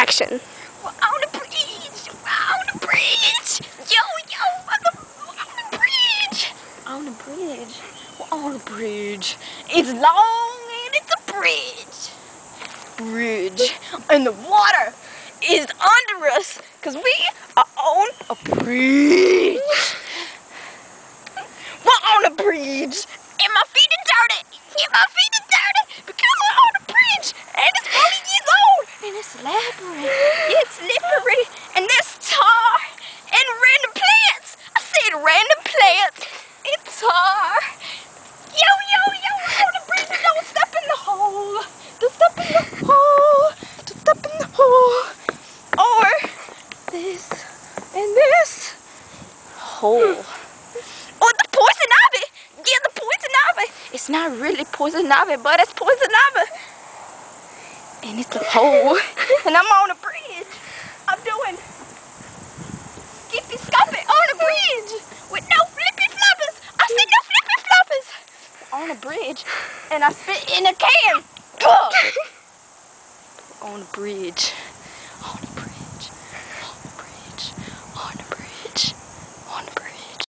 action. We're on the bridge. We're on the bridge. Yo, on the bridge. On the bridge. We're on the bridge. It's long and it's a bridge. Bridge. And the water is under us because we are on a bridge. We're on a bridge. And my feet are dirty. And my feet are dirty because we're on a bridge. And it's 40 years old. And it's slippery. It's slippery. And there's tar and random plants. I said random plants and tar. Yo, we're on the bridge. Don't step in the hole. Don't step in the hole. Don't step in the hole. Or this and this hole. Or the poison ivy. Yeah, the poison ivy. It's not really poison ivy, but it's poison ivy. And it's a hole. And I'm on a bridge. I'm doing skippy scoppy on a bridge with no flippy floppys. I said no flippy floppys. On a bridge. And I spit in a can. On a bridge.